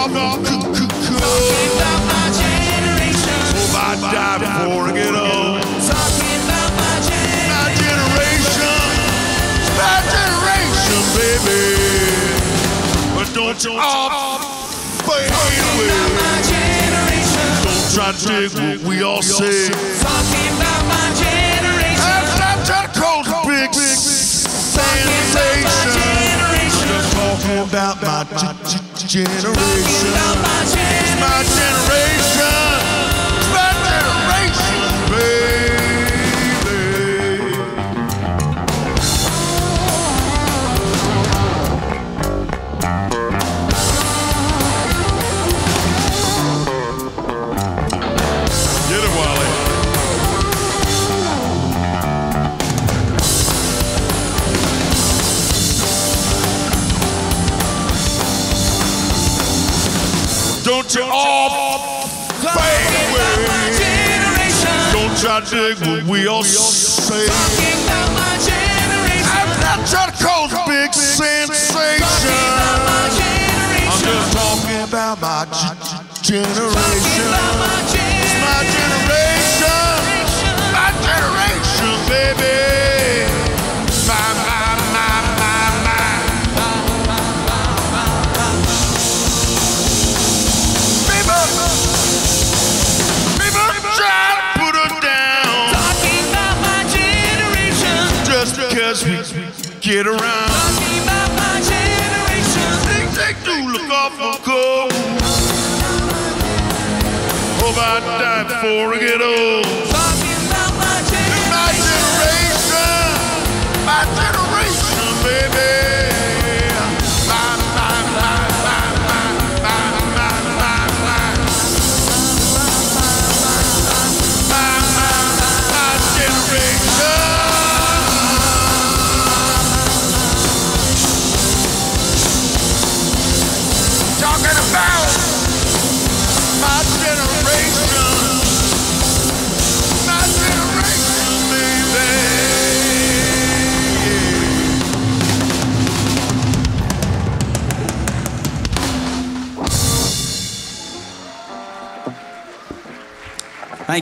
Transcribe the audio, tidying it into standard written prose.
off. Talking about my generation. Oh, I'd die before I get old. Talking about my generation. My generation, baby. But don't you fade away. Don't try to dig what we all say. Talking about my generation. I'm trying to cause a big sensation. Just talking about my generation. My generation. My generation, baby. Get it, Wally. Don't you all fade away. Don't try to dig what we all say. I'm not trying to cause a big sensation. I'm just talking about my generation. My generation. My generation, baby. Because we get around. Talking about my generation. They do look awful cold. Hope I die before I get old.